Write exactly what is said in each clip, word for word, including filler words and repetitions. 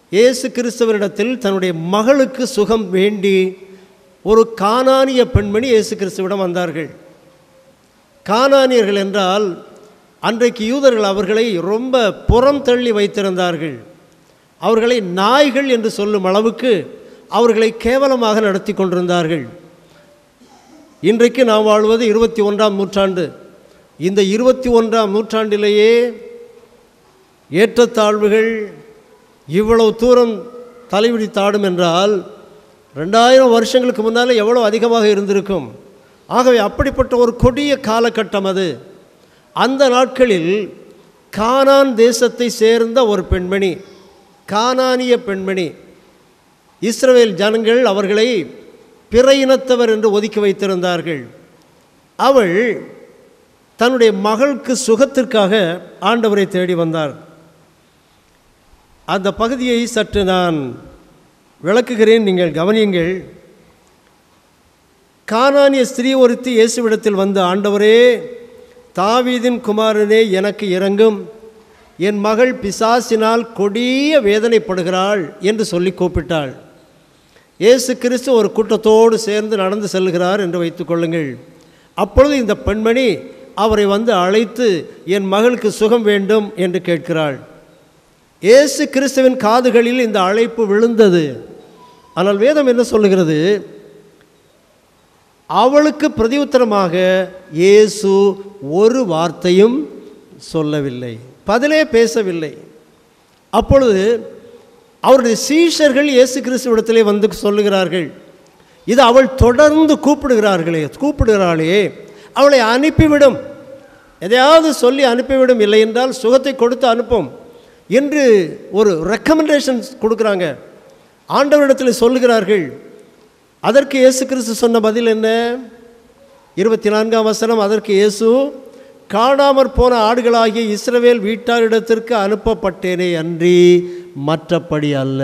இயேசு கிறிஸ்துவரிடத்தில் தன்னுடைய மகளுக்கு சுகம் வேண்டி ஒரு கானானிய பெண்மணி இயேசு கிறிஸ்துவிடம் வந்தார்கள். கானானியர்கள் என்றால் அன்றைக்கு யூதர்கள் அவர்களை ரொம்ப புறம் தள்ளி வைத்திருந்தார்கள். அவர்களை நாய்கள் என்று சொல்லும் அளவுக்கு அவர்களை கேவலமாக நடத்தி கொண்டிருந்தார்கள். இன்றைக்கு நாம் வாழ்வது இருபத்தி ஒன்றாம் நூற்றாண்டு. இந்த இருபத்தி ஒன்றாம் நூற்றாண்டிலேயே ஏற்றத்தாழ்வுகள் இவ்வளவு தூரம் தலைவிடித்தாடும் என்றால் ரெண்டாயிரம் வருஷங்களுக்கு முன்னால் எவ்வளோ அதிகமாக இருந்திருக்கும். ஆகவே அப்படிப்பட்ட ஒரு கொடிய காலகட்டம் அது. அந்த நாட்களில் கானான் தேசத்தை சேர்ந்த ஒரு பெண்மணி, கானானிய பெண்மணி, இஸ்ரவேல் ஜனங்கள் அவர்களை பிற இனத்தவர் என்று ஒதுக்கி வைத்திருந்தார்கள். அவள் தன்னுடைய மகளுக்கு சுகத்திற்காக ஆண்டவரை தேடி வந்தார். அந்த பகுதியை சற்று நான் விளக்குகிறேன், நீங்கள் கவனியுங்கள். கானானிய ஸ்திரீ ஒருத்தி இயேசுவிடத்தில் வந்து, ஆண்டவரே, தாவீதின் குமாரனே, எனக்கு இரங்கும், என் மகள் பிசாசினால் கொடிய வேதனைப்படுகிறாள் என்று சொல்லி கூப்பிட்டாள். இயேசு கிறிஸ்து ஒரு கூட்டத்தோடு சேர்ந்து நடந்து செல்கிறார் என்று வைத்துக் கொள்ளுங்கள். அப்பொழுது இந்த பெண்மணி அவரை வந்து அழைத்து, என் மகளுக்கு சுகம் வேண்டும் என்று கேட்கிறாள். இயேசு கிறிஸ்துவின் காதுகளில் இந்த அழைப்பு விழுந்தது. ஆனால் வேதம் என்ன சொல்லுகிறது? அவளுக்கு பிரதியுத்தரமாக இயேசு ஒரு வார்த்தையும் சொல்லவில்லை, பதிலே பேசவில்லை. அப்பொழுது அவருடைய சீஷர்கள் இயேசு கிறிஸ்துவிடத்திலே வந்து சொல்லுகிறார்கள், இது அவள் தொடர்ந்து கூப்பிடுகிறார்களே கூப்பிடுகிறாளே அவளை அனுப்பிவிடும், எதையாவது சொல்லி அனுப்பிவிடும், இல்லை என்றால் சுகத்தை கொடுத்து அனுப்பும் என்று ஒரு ரெக்கமெண்டேஷன் கொடுக்குறாங்க, ஆண்டவரிடத்தில் சொல்லுகிறார்கள். அதற்கு இயேசு கிறிஸ்து சொன்ன பதில் என்ன? இருபத்தி நான்காம் வசனம். அதற்கு இயேசு, காணாமற் போன ஆடுகளாகிய இஸ்ரவேல் வீட்டாரிடத்திற்கு அனுப்பப்பட்டேனே அன்றி மற்றபடி அல்ல.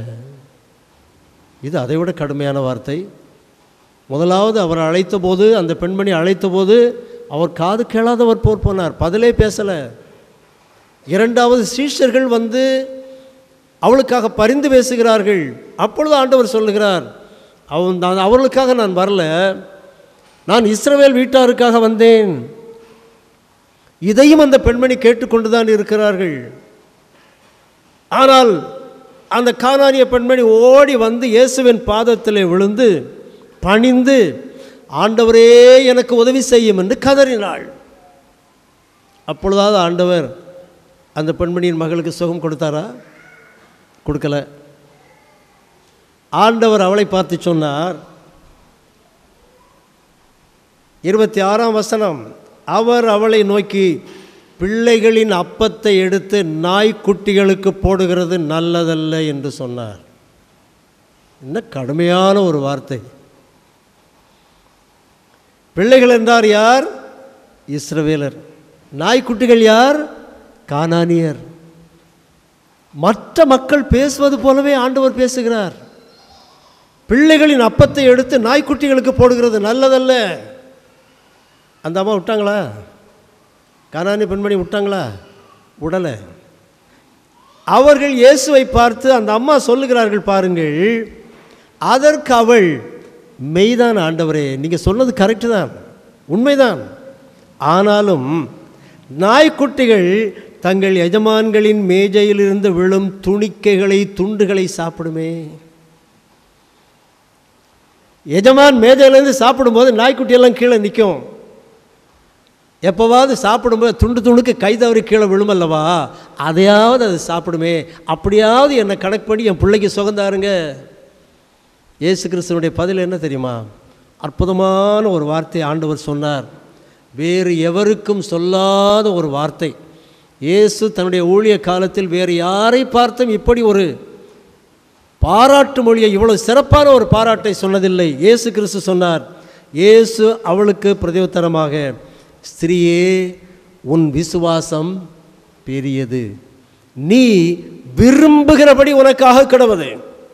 இது அதைவிட கடுமையான வார்த்தை. முதலாவது அவர் அழைத்த போது, அந்த பெண்மணி அழைத்த போது அவர் காது கேளாதவர் போர் போனார், பதிலே பேசலை. இரண்டாவது சீஷர்கள் வந்து அவளுக்காக பரிந்து பேசுகிறார்கள். அப்பொழுது ஆண்டவர் சொல்லுகிறார், அவன் நான் அவர்களுக்காக நான் வரல, நான் இஸ்ரவேல் வீட்டாருக்காக வந்தேன். இதையும் அந்த பெண்மணி கேட்டுக்கொண்டுதான் இருக்கிறார்கள். ஆனால் அந்த கானானிய பெண்மணி ஓடி வந்து இயேசுவின் பாதத்திலே விழுந்து பணிந்து, ஆண்டவரே எனக்கு உதவி செய்யும் என்று கதறினாள். அப்பொழுதாவது ஆண்டவர் அந்த பெண்மணியின் மகளுக்கு சுகம் கொடுத்தாரா? கொடுக்கல. ஆண்டவர் அவளை பார்த்து சொன்னார், இருபத்தி ஆறாம் வசனம், அவர் அவளை நோக்கி, பிள்ளைகளின் அப்பத்தை எடுத்து நாய்க்குட்டிகளுக்கு போடுகிறது நல்லதல்ல என்று சொன்னார். என்ன கடுமையான ஒரு வார்த்தை! பிள்ளைகள் என்றார் யார்? இஸ்ரவேலர். நாய்க்குட்டிகள் யார்? கானானியர். மற்ற மக்கள் பேசுவது போலவே ஆண்டவர் பேசுகிறார். பிள்ளைகளின் அப்பத்தை எடுத்து நாய்க்குட்டிகளுக்கு போடுகிறது நல்லதல்ல. அந்த அம்மா விட்டாங்களா? கானானிய பெண்மணி விட்டாங்களா? உடலை. அவர்கள் இயேசுவை பார்த்து அந்த அம்மா சொல்லுகிறார்கள், பாருங்கள், அதற்கு அவள், மெய்தான் ஆண்டவரே, நீங்கள் சொன்னது கரெக்டு தான், உண்மைதான், ஆனாலும் நாய்க்குட்டிகள் தங்கள் எஜமான்களின் மேஜையிலிருந்து விழும் துணிக்கைகளை துண்டுகளை சாப்பிடுமே. எஜமான் மேஜையிலேருந்து சாப்பிடும்போது நாய்க்குட்டியெல்லாம் கீழே நிற்கும். எப்போவாவது சாப்பிடும்போது துண்டு துண்டுக்கு கை தவறி கீழே விழுமல்லவா, அதையாவது அது சாப்பிடுமே. அப்படியாவது என்னை கணக்கு பண்ணி என் பிள்ளைக்கு சுகந்தாருங்க. இயேசு கிறிஸ்துவனுடைய பதில் என்ன தெரியுமா? அற்புதமான ஒரு வார்த்தை ஆண்டவர் சொன்னார், வேறு எவருக்கும் சொல்லாத ஒரு வார்த்தை. இயேசு தன்னுடைய ஊழிய காலத்தில் வேறு யாரை பார்த்தும் இப்படி ஒரு பாராட்டு மொழியை, இவ்வளவு சிறப்பான ஒரு பாராட்டை சொன்னதில்லை. இயேசு கிறிஸ்து சொன்னார். இயேசு அவளுக்கு பிரதியுத்தரமாக, ஸ்திரீயே, உன் விசுவாசம் பெரியது, நீ விரும்புகிறபடி உனக்காக கிடவது.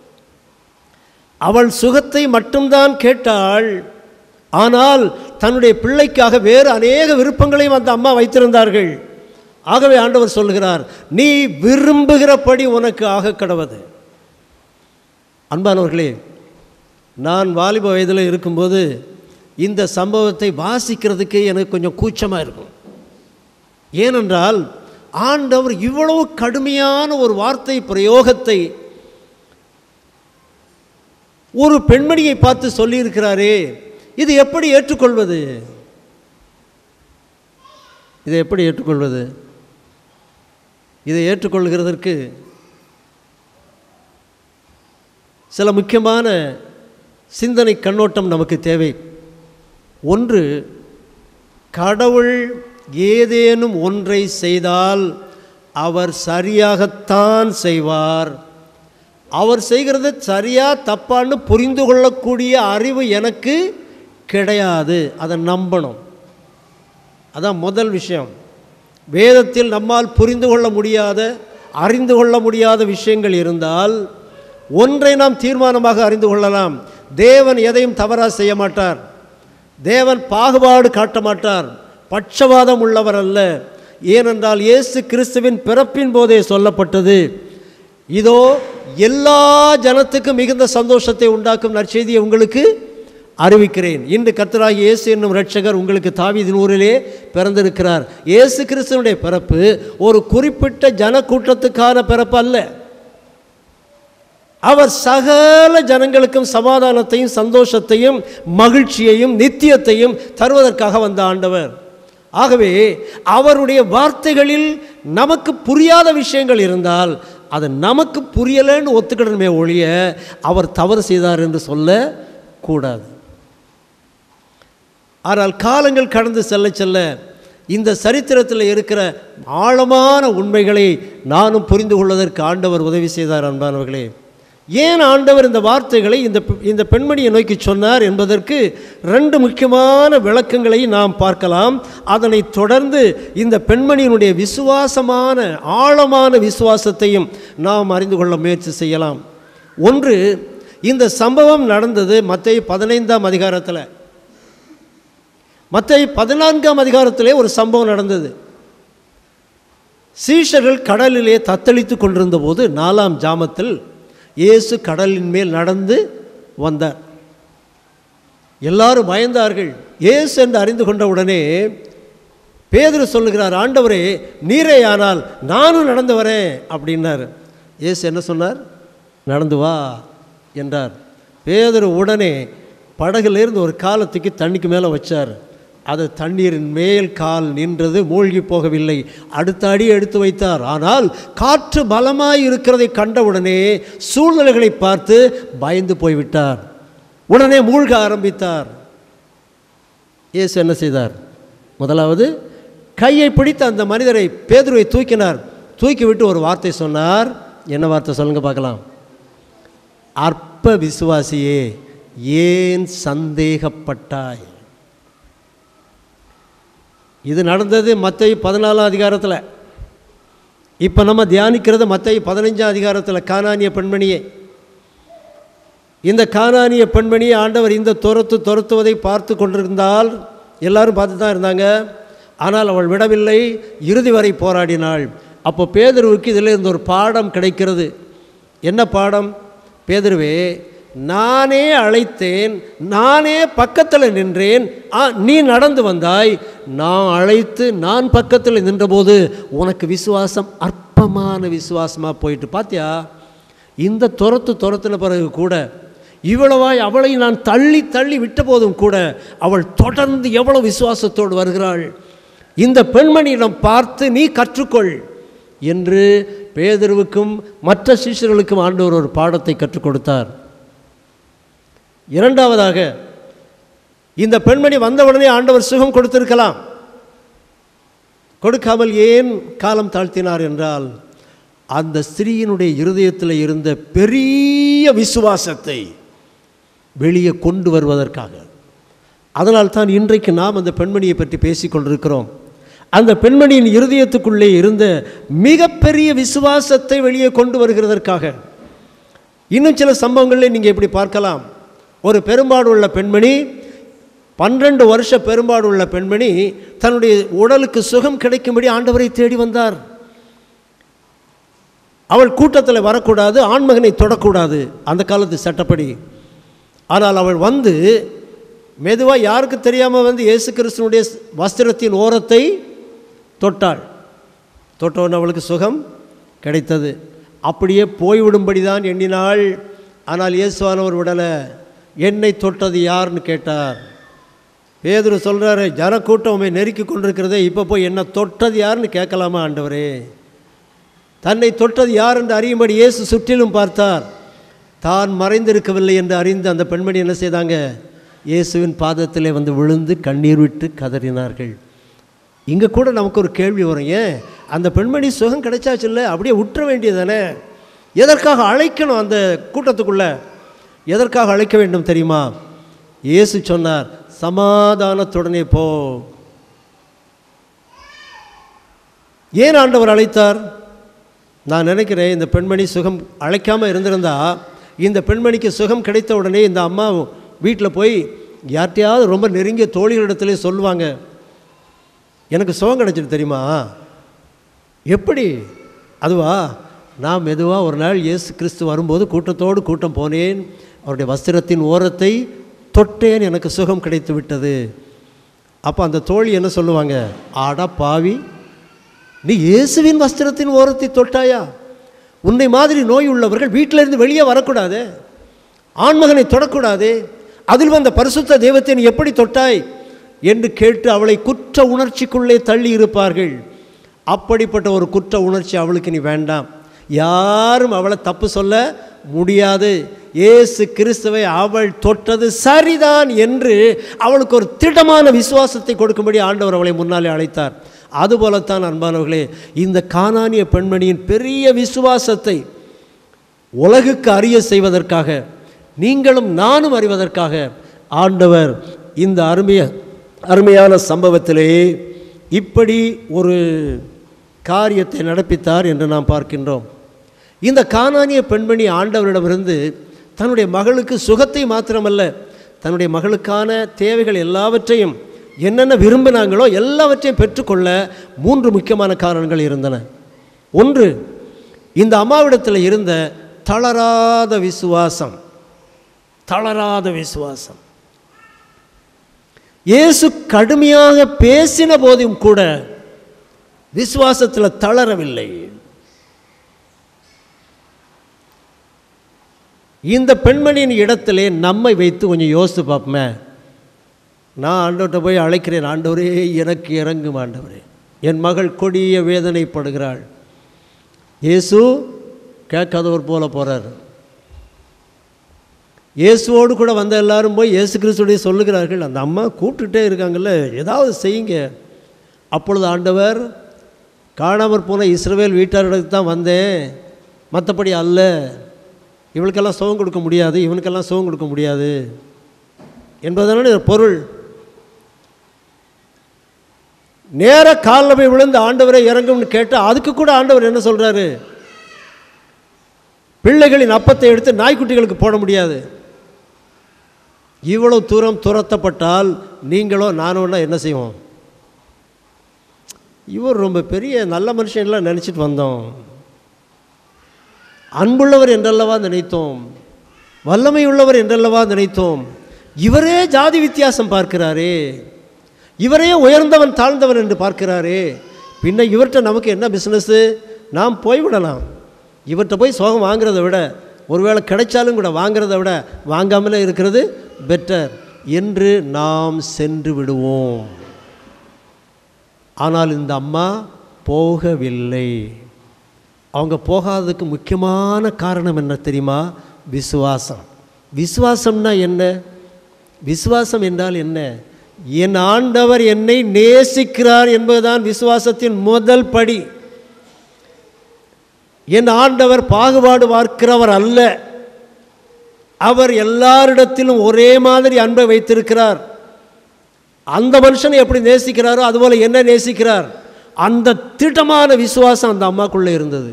அவள் சுகத்தை மட்டும்தான் கேட்டாள், ஆனால் தன்னுடைய பிள்ளைக்காக வேறு அநேக விருப்பங்களையும் அந்த அம்மா வைத்திருந்தார்கள். ஆகவே ஆண்டவர் சொல்கிறார், நீ விரும்புகிறபடி உனக்கு ஆக கடவது. அன்பானவர்களே, நான் வாலிப வயதில் இருக்கும்போது இந்த சம்பவத்தை வாசிக்கிறதுக்கு எனக்கு கொஞ்சம் கூச்சமாக இருக்கும். ஏனென்றால் ஆண்டவர் இவ்வளவு கடுமையான ஒரு வார்த்தை பிரயோகத்தை ஒரு பெண்மணியை பார்த்து சொல்லியிருக்கிறாரே, இது எப்படி ஏற்றுக்கொள்வது? இதை எப்படி ஏற்றுக்கொள்வது? இதை ஏற்றுக்கொள்கிறதற்கு சில முக்கியமான சிந்தனை கண்ணோட்டம் நமக்கு தேவை. ஒன்று, கடவுள் ஏதேனும் ஒன்றை செய்தால் அவர் சரியாகத்தான் செய்வார். அவர் செய்கிறது சரியா தப்பான்னு புரிந்து கொள்ளக்கூடிய அறிவு எனக்கு கிடையாது. அதை நம்பணும். அதான் முதல் விஷயம். வேதத்தில் நம்மால் புரிந்து கொள்ள முடியாத, அறிந்து கொள்ள முடியாத விஷயங்கள் இருந்தால் ஒன்றை நாம் தீர்மானமாக அறிந்து கொள்ளலாம். தேவன் எதையும் தவறாக செய்ய மாட்டார். தேவன் பாகுபாடு காட்ட மாட்டார். பட்சபாதம் உள்ளவர் அல்ல. ஏனென்றால் இயேசு கிறிஸ்துவின் பிறப்பின் போதே சொல்லப்பட்டது, இதோ எல்லா ஜனத்துக்கும் மிகுந்த சந்தோஷத்தை உண்டாக்கும் நற்செய்தியை உங்களுக்கு அறிவிக்கிறேன். இன்று கர்த்தராகிய இயேசு என்னும் இரட்சகர் உங்களுக்கு தாவீதின் ஊரிலே பிறந்திருக்கிறார். இயேசு கிறிஸ்துவனுடைய பிறப்பு ஒரு குறிப்பிட்ட ஜன கூட்டத்துக்கான பிறப்பு அல்ல. அவர் சகல ஜனங்களுக்கும் சமாதானத்தையும் சந்தோஷத்தையும் மகிழ்ச்சியையும் நித்தியத்தையும் தருவதற்காக வந்த ஆண்டவர். ஆகவே அவருடைய வார்த்தைகளில் நமக்கு புரியாத விஷயங்கள் இருந்தால் அது நமக்கு புரியலைன்னு ஒத்துக்கிடணுமே ஒழிய அவர் தவறு செய்தார் என்று சொல்லக்கூடாது. ஆனால் காலங்கள் கடந்து செல்ல செல்ல இந்த சரித்திரத்தில் இருக்கிற ஆழமான உண்மைகளை நானும் புரிந்து கொள்வதற்கு ஆண்டவர் உதவி செய்தார். அன்பானவர்களே, ஏன் ஆண்டவர் இந்த வார்த்தைகளை இந்த இந்த பெண்மணியை நோக்கி சொன்னார் என்பதற்கு ரெண்டு முக்கியமான விளக்கங்களை நாம் பார்க்கலாம். அதனைத் தொடர்ந்து இந்த பெண்மணியினுடைய விசுவாசமான ஆழமான விசுவாசத்தையும் நாம் அறிந்து கொள்ள முயற்சி செய்யலாம். ஒன்று, இந்த சம்பவம் நடந்தது மத்தேயு பதினைந்தாம் அதிகாரத்தில். மத்தேயு பதினான்காம் அதிகாரத்திலே ஒரு சம்பவம் நடந்தது. சீஷர்கள் கடலிலே தத்தளித்து கொண்டிருந்த போது நாலாம் ஜாமத்தில் இயேசு கடலின் மேல் நடந்து வந்தார். எல்லாரும் பயந்தார்கள். இயேசு என்று அறிந்து கொண்ட உடனே பேதுரு சொல்லுகிறார், ஆண்டவரே நீரே ஆனால் நானும் நடந்து வரேன் அப்படின்னார். இயேசு என்ன சொன்னார்? நடந்து வா என்றார். பேதுரு உடனே படகுலேருந்து ஒரு காலத்துக்கு தண்ணிக்கு மேலே வச்சார். அது தண்ணீரின் மேல் கால் நின்றது, மூழ்கி போகவில்லை. அடுத்த அடி எடுத்து வைத்தார். ஆனால் காற்று பலமாய் இருக்கிறதை கண்டவுடனே சூழ்நிலைகளை பார்த்து பயந்து போய்விட்டார். உடனே மூழ்க ஆரம்பித்தார். இயேசு என்ன செய்தார்? முதலாவது கையை பிடித்த அந்த மனிதரை, பேதுருவை தூக்கினார். தூக்கிவிட்டு ஒரு வார்த்தை சொன்னார். என்ன வார்த்தை சொல்லுங்க பார்க்கலாம்? அற்ப விசுவாசியே, ஏன் சந்தேகப்பட்டாய்? இது நடந்தது மத்தேயு பதினாலாம் அதிகாரத்தில். இப்போ நம்ம தியானிக்கிறது மத்தேயு பதினைஞ்சாம் அதிகாரத்தில் கானானிய பெண்மணியை. இந்த கானானிய பெண்மணியை ஆண்டவர் இந்த துரத்து துரத்துவதை பார்த்து கொண்டிருந்தால் எல்லாரும் பார்த்து தான் இருந்தாங்க. ஆனால் அவள் விடவில்லை, இறுதி வரை போராடினாள். அப்போ பேதுருவுக்கு இதில் இருந்த ஒரு பாடம் கிடைக்கிறது. என்ன பாடம்? பேதுருவே, நானே அழைத்தேன், நானே பக்கத்தில் நின்றேன், நீ நடந்து வந்தாய். நான் அழைத்து நான் பக்கத்தில் நின்றபோது உனக்கு விசுவாசம் அற்பமான விசுவாசமாக போயிட்டு. பார்த்தியா, இந்த துரத்து துரத்தின பிறகு கூட இவ்வளவாய் அவளை நான் தள்ளி தள்ளி விட்ட போதும் கூட அவள் தொடர்ந்து எவ்வளவு விசுவாசத்தோடு வருகிறாள். இந்த பெண்மணியிடம் பார்த்து நீ கற்றுக்கொள் என்று பேதுருவுக்கும் மற்ற சிஷ்யர்களுக்கும் ஆண்டவர் ஒரு பாடத்தை கற்றுக் கொடுத்தார். இரண்டாவதாக, இந்த பெண்மணி வந்தவுடனே ஆண்டவர் சுகம் கொடுத்திருக்கலாம். கொடுக்காமல் ஏன் காலம் தாழ்த்தினார் என்றால், அந்த ஸ்திரீயினுடைய இருதயத்தில் இருந்த பெரிய விசுவாசத்தை வெளியே கொண்டு வருவதற்காக. அதனால் தான் இன்றைக்கு நாம் அந்த பெண்மணியை பற்றி பேசிக் கொண்டிருக்கிறோம். அந்த பெண்மணியின் இருதயத்துக்குள்ளே இருந்த மிகப்பெரிய விசுவாசத்தை வெளியே கொண்டு வருகிறதற்காக. இன்னும் சில சம்பவங்களில் நீங்கள் இப்படி பார்க்கலாம். ஒரு பெரும்பாடு உள்ள பெண்மணி, பன்னிரண்டு வருஷ பெரும்பாடு உள்ள பெண்மணி தன்னுடைய உடலுக்கு சுகம் கிடைக்கும்படி ஆண்டவரை தேடி வந்தார். அவள் கூட்டத்தில் வரக்கூடாது, ஆண்மகனை தொடக்கூடாது அந்த காலத்து சட்டப்படி. ஆனால் அவள் வந்து மெதுவாக யாருக்கு தெரியாமல் வந்து இயேசு கிறிஸ்துனுடைய வஸ்திரத்தின் ஓரத்தை தொட்டாள். தொட்டவுடனே அவளுக்கு சுகம் கிடைத்தது. அப்படியே போய்விடும்படி தான் எண்ணினாள். ஆனால் இயேசுவானவர் விடலை. என்னை தொட்டது யாருன்னு கேட்டார். பேதுரு சொல்கிறாரு, ஜனக்கூட்டம் உண்மை நெருக்கி கொண்டிருக்கிறதே, இப்போ போய் என்னை தொட்டது யாருன்னு கேட்கலாமா ஆண்டவரே? தன்னை தொட்டது யார் என்று அறியும்படி இயேசு சுற்றிலும் பார்த்தார். தான் மறைந்திருக்கவில்லை என்று அறிந்து அந்த பெண்மணி என்ன செய்தாங்க? இயேசுவின் பாதத்திலே வந்து விழுந்து கண்ணீர் விட்டு கதறினார்கள். இங்கே கூட நமக்கு ஒரு கேள்வி வரும், ஏன் அந்த பெண்மணி சுகம் கிடைச்சாச்சு இல்லை, அப்படியே விட்டுற வேண்டியதானே? எதற்காக அழைக்கணும் அந்த கூட்டத்துக்குள்ளே? எதற்காக அழைக்க வேண்டும் தெரியுமா? இயேசு சொன்னார், சமாதானத்துடனே போ. ஏன் ஆண்டவர் அழைத்தார்? நான் நினைக்கிறேன், இந்த பெண்மணி சுகம் அழைக்காமல் இருந்திருந்தா இந்த பெண்மணிக்கு சுகம் கிடைத்த உடனே இந்த அம்மா வீட்டில் போய் யார்கிட்டையாவது ரொம்ப நெருங்கிய தோழிகளிடத்திலே சொல்லுவாங்க, எனக்கு சுகம் கிடைச்சிட்டு தெரியுமா? எப்படி? அதுவா, நான் மெதுவாக ஒரு நாள் இயேசு கிறிஸ்து வரும்போது கூட்டத்தோடு கூட்டம் போனேன், அவருடைய வஸ்திரத்தின் ஓரத்தை தொட்டேன், எனக்கு சுகம் கிடைத்து விட்டது. அப்போ அந்த தோழி என்ன சொல்லுவாங்க? ஆடா பாவி, நீ இயேசுவின் வஸ்திரத்தின் ஓரத்தை தொட்டாயா? உன்னை மாதிரி நோய் உள்ளவர்கள் வீட்டிலிருந்து வெளியே வரக்கூடாது, ஆண்மகனை தொடக்கூடாது, அதில் வந்த பரிசுத்த தெய்வத்தை நீ எப்படி தொட்டாய் என்று கேட்டு அவளை குற்ற உணர்ச்சிக்குள்ளே தள்ளி இருப்பார்கள். அப்படிப்பட்ட ஒரு குற்ற உணர்ச்சி அவளுக்கு நீ வேண்டாம். யாரும் அவளை தப்பு சொல்ல முடியாது. இயேசு கிறிஸ்துவை அவள் தொட்டது சரிதான் என்று அவளுக்கு ஒரு திடமான விசுவாசத்தை கொடுக்கும்படி ஆண்டவர் அவளை முன்னாலே அழைத்தார். அதுபோலத்தான் அன்பானவர்களே, இந்த கானானிய பெண்மணியின் பெரிய விசுவாசத்தை உலகுக்கு அறிய செய்வதற்காக, நீங்களும் நானும் அறிவதற்காக ஆண்டவர் இந்த அருமைய அருமையான சம்பவத்திலே இப்படி ஒரு காரியத்தை நடப்பித்தார் என்று நாம் பார்க்கின்றோம். இந்த கானானிய பெண்மணி ஆண்டவரிடமிருந்து தன்னுடைய மகளுக்கு சுகத்தை மாத்திரமல்ல, தன்னுடைய மகளுக்கான தேவைகள் எல்லாவற்றையும் என்னென்ன விரும்பினாங்களோ எல்லாவற்றையும் பெற்றுக்கொள்ள மூன்று முக்கியமான காரணங்கள் இருந்தன. ஒன்று, இந்த அம்மாவிடத்தில் இருந்த தளராத விசுவாசம். தளராத விசுவாசம். இயேசு கடுமையாக பேசின போதும் கூட விசுவாசத்தில் தளரவில்லை. இந்த பெண்மணியின் இடத்திலே நம்மை வைத்து கொஞ்சம் யோசித்து பார்ப்போமே. நான் ஆண்டவர்கிட்ட போய் அழைக்கிறேன், ஆண்டவரே எனக்கு இறங்கும் ஆண்டவரே, என் மகள் கொடிய வேதனைப்படுகிறாள். இயேசு கேட்காதவர் போல போகிறார். இயேசுவோடு கூட வந்த எல்லாரும் போய் இயேசு கிறிஸ்துடைய சொல்லுகிறார்கள், அந்த அம்மா கூப்பிட்டுட்டே இருக்காங்கல்ல, ஏதாவது செய்யுங்க. அப்பொழுது ஆண்டவர், காணாமற் போன இஸ்ரவேல் வீட்டாரிடத்துக்கு தான் வந்தேன், மற்றபடி அல்ல, இவளுக்கெல்லாம் சுகம் கொடுக்க முடியாது, இவனுக்கெல்லாம் சுகம் கொடுக்க முடியாது என்பதனால பொருள். நேர காலில் போய் விழுந்து ஆண்டவரை இறங்கும்னு கேட்டால் அதுக்கு கூட ஆண்டவர் என்ன சொல்கிறாரு? பிள்ளைகளின் அப்பத்தை எடுத்து நாய்க்குட்டிகளுக்கு போட முடியாது. இவ்வளவு தூரம் துரத்தப்பட்டால் நீங்களோ நானோன்னா என்ன செய்வோம்? இவர் ரொம்ப பெரிய நல்ல மனுஷன்லாம் நினச்சிட்டு வந்தோம், அன்புள்ளவர் என்றல்லவா நினைத்தோம், வல்லமை உள்ளவர் என்றல்லவா நினைத்தோம். இவரே ஜாதி வித்தியாசம் பார்க்கிறாரே, இவரே உயர்ந்தவன் தாழ்ந்தவன் என்று பார்க்கிறாரே, பின்ன இவர்கிட்ட நமக்கு என்ன பிஸ்னஸ்ஸு? நாம் போய்விடலாம். இவர்கிட்ட போய் சோகம் வாங்கிறத விட, ஒருவேளை கிடைச்சாலும் கூட வாங்கிறத விட வாங்காமலே இருக்கிறது பெட்டர் என்று நாம் சென்று விடுவோம். ஆனால் இந்த அம்மா போகவில்லை. அவங்க போகாததுக்கு முக்கியமான காரணம் என்ன தெரியுமா? விசுவாசம். விசுவாசம்னா என்ன? விசுவாசம் என்றால் என்ன? என் ஆண்டவர் என்னை நேசிக்கிறார் என்பதுதான் விசுவாசத்தின் முதல் படி. என் ஆண்டவர் பாகுபாடு பார்க்கிறவர் அல்ல, அவர் எல்லாரிடத்திலும் ஒரே மாதிரி அன்பை வைத்திருக்கிறார். அந்த மனுஷனை எப்படி நேசிக்கிறாரோ அதுபோல என்ன நேசிக்கிறார். அந்த திட்டமான விசுவாசம் அந்த அம்மாக்குள்ளே இருந்தது.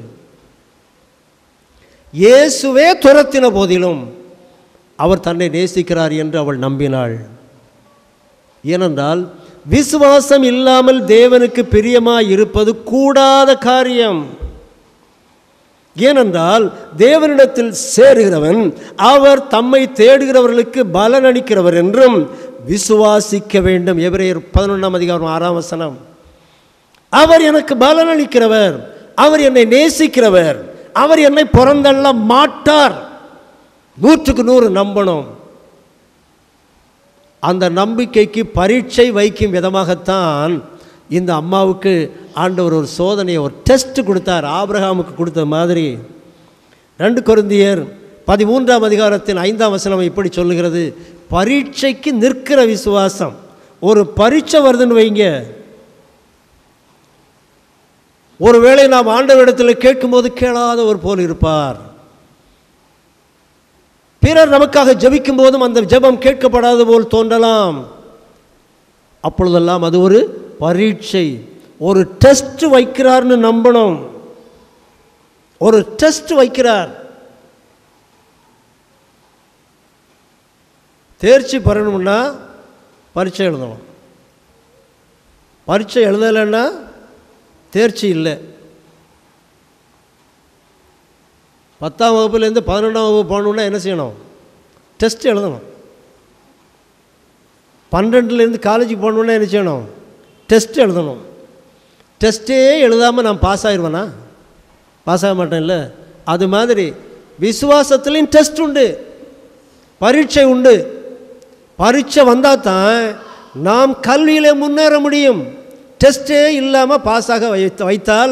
இயேசுவே துரத்தின போதிலும் அவர் தன்னை நேசிக்கிறார் என்று அவள் நம்பினாள். ஏனென்றால் விசுவாசம் இல்லாமல் தேவனுக்கு பிரியமாய் இருப்பது கூடாத காரியம். ஏனென்றால் தேவனிடத்தில் சேருகிறவன் அவர் தம்மை தேடுகிறவர்களுக்கு பலன் அளிக்கிறவர் என்றும் விசுவாசிக்க வேண்டும். எபிரேயர் பதினொன்றாம் அதிகாரம் ஆறாம் வசனம். அவர் எனக்கு பலன் அளிக்கிறவர், அவர் என்னை நேசிக்கிறவர், அவர் என்னை புறந்தள்ள மாட்டார். நூற்றுக்கு நூறு நம்பணும். அந்த நம்பிக்கைக்கு பரீட்சை வைக்கும் விதமாகத்தான் இந்த அம்மாவுக்கு ஆண்டவர் ஒரு சோதனையை, ஒரு டெஸ்ட் கொடுத்தார். ஆபிரகாமுக்கு கொடுத்த மாதிரி. ரெண்டு கொரிந்தியர் பதிமூன்றாம் அதிகாரத்தின் ஐந்தாம் வசனம் இப்படி சொல்லுகிறது, பரீட்சைக்கு நிற்கிற விசுவாசம். ஒரு பரீட்சை வருதுன்னு வைங்க, ஒருவேளை நாம் ஆண்டவரிடத்தில் கேட்கும்போது கேளாதவர் போல் இருப்பார். பிறர் நமக்காக ஜெபிக்கும் போதும் அந்த ஜெபம் கேட்கப்படாத போல் தோன்றலாம். அப்பொழுதெல்லாம் அது ஒரு பரீட்சை, ஒரு டெஸ்ட் வைக்கிறார்னு நம்பணும். ஒரு டெஸ்ட் வைக்கிறார். தேர்ச்சி பெறணும்னா பரீட்சை எழுதணும். பரீட்சை எழுதலைன்னா தேர்ச்சி இல்லை. பத்தாம் வகுப்புலேருந்து பதினொன்றாம் வகுப்பு போகணுன்னா என்ன செய்யணும்? டெஸ்ட் எழுதணும். பன்னெண்டுலேருந்து காலேஜுக்கு போகணுன்னா என்ன செய்யணும்? டெஸ்ட் எழுதணும். டெஸ்ட்டே எழுதாமல் நான் பாஸ் ஆகிடுவேனா? பாஸ் ஆக மாட்டேன் இல்லை. அது மாதிரி விசுவாசத்துலேயும் டெஸ்ட் உண்டு, பரீட்சை உண்டு. பரீட்சை வந்தால் தான் நாம் கல்வியில் முன்னேற முடியும். டெஸ்ட்டே இல்லாமல் பாஸாக வைத்த வைத்தால்